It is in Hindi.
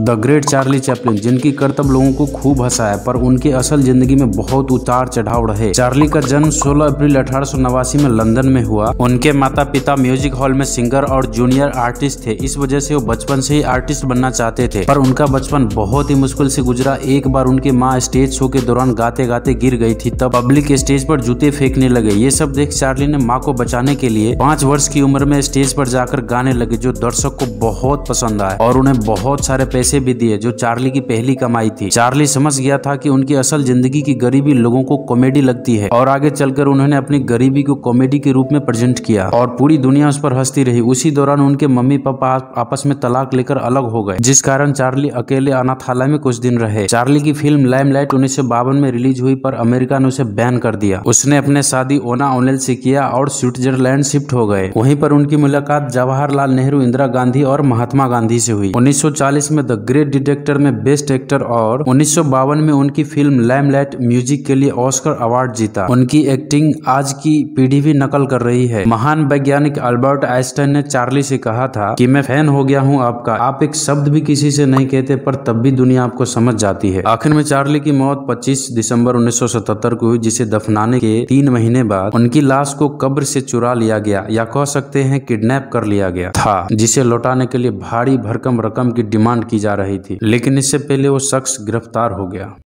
द ग्रेट चार्ली चैपलिन, जिनकी करतब लोगों को खूब हंसाया पर उनकी असल जिंदगी में बहुत उतार चढ़ाव रहे। चार्ली का जन्म 16 अप्रैल 1889 में लंदन में हुआ। उनके माता पिता म्यूजिक हॉल में सिंगर और जूनियर आर्टिस्ट थे। इस वजह से वो बचपन से ही आर्टिस्ट बनना चाहते थे, पर उनका बचपन बहुत ही मुश्किल से गुजरा। एक बार उनकी माँ स्टेज शो के दौरान गाते गाते गिर गई थी, तब पब्लिक स्टेज पर जूते फेंकने लगे। ये सब देख चार्ली ने माँ को बचाने के लिए 5 वर्ष की उम्र में स्टेज पर जाकर गाने लगे, जो दर्शक को बहुत पसंद आया और उन्हें बहुत सारे पैसे भी दिए, जो चार्ली की पहली कमाई थी। चार्ली समझ गया था कि उनकी असल जिंदगी की गरीबी लोगों को कॉमेडी लगती है और आगे चलकर उन्होंने अपनी गरीबी को कॉमेडी के रूप में प्रेजेंट किया और पूरी दुनिया उस पर हंसती रही। उसी दौरान उनके मम्मी पापा आपस में तलाक लेकर अलग हो गए, जिस कारण चार्ली अकेले अनाथालय में कुछ दिन रहे। चार्ली की फिल्म लाइमलाइट 1952 में रिलीज हुई, पर अमेरिका ने उसे बैन कर दिया। उसने अपने शादी ओना ओनेल से किया और स्विट्जरलैंड शिफ्ट हो गए। वहीं पर उनकी मुलाकात जवाहरलाल नेहरू, इंदिरा गांधी और महात्मा गांधी से हुई। 1940 में द ग्रेट डिटेक्टर में बेस्ट एक्टर और 1952 में उनकी फिल्म लाइमलाइट म्यूजिक के लिए ऑस्कर अवार्ड जीता। उनकी एक्टिंग आज की पीढ़ी भी नकल कर रही है। महान वैज्ञानिक अल्बर्ट आइंस्टाइन ने चार्ली से कहा था कि मैं फैन हो गया हूं आपका, आप एक शब्द भी किसी से नहीं कहते पर तब भी दुनिया आपको समझ जाती है। आखिर में चार्ली की मौत 25 दिसंबर 1977 को हुई, जिसे दफनाने के 3 महीने बाद उनकी लाश को कब्र से चुरा लिया गया, या कह सकते हैं किडनैप कर लिया गया था, जिसे लौटाने के लिए भारी भरकम रकम की डिमांड की जा रही थी। लेकिन इससे पहले वो शख्स गिरफ्तार हो गया।